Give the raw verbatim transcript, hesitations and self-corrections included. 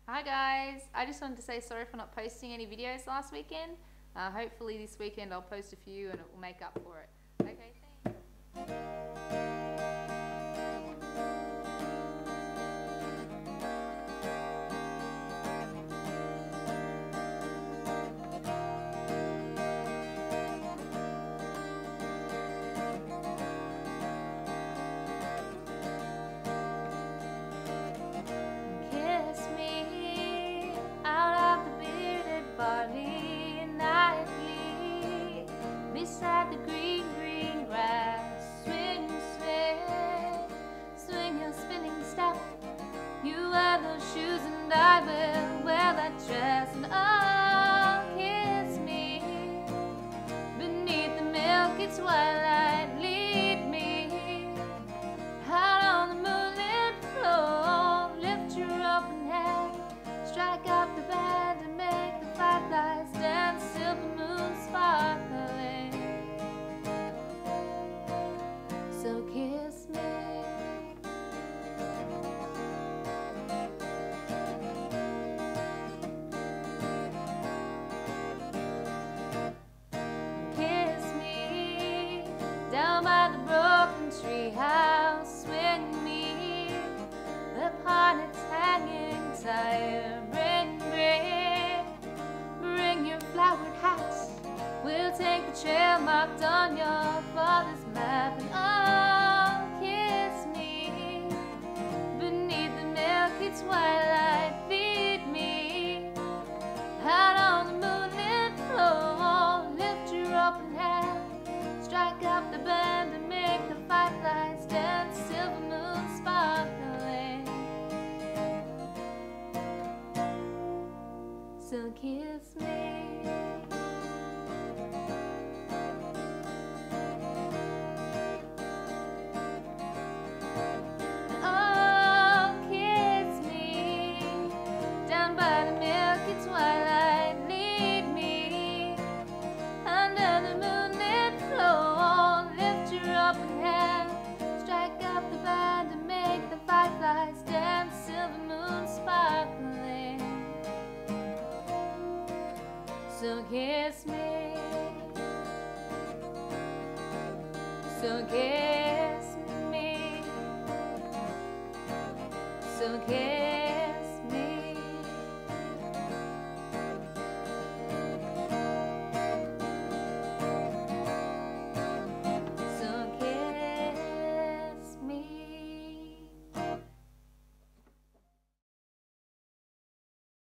Hi guys, I just wanted to say sorry for not posting any videos last weekend. Uh, hopefully this weekend I'll post a few and it will make up for it. Okay, thanks. Kiss me out of the bearded barley nightly, beside the green, green grass. Swing, swing, swing your spinning step. You wear those shoes and I will wear that dress. And oh, kiss me beneath the milky twilight. Lead me out on the moonlit floor. Lift your open hand, strike up the band and make the fireflies dance. Silver moon sparkling, so kiss me. Kiss me down by the broken treehouse. Swing me upon its hanging tire. Bring, bring, bring your flowered hats. We'll take the trail marked on your father's map. And oh, kiss me beneath the milky twilight. Feed me out on the moonlit floor. Lift your open hand, strike up the band and make the fireflies dance. Silver moon sparkling, so kiss me. Oh, kiss me down by the milky twilight. Lead me under the moonlit floor. Lift your open hand, strike up the band and make the fireflies dance. Silver moon sparkling, so kiss me, so kiss me, so kiss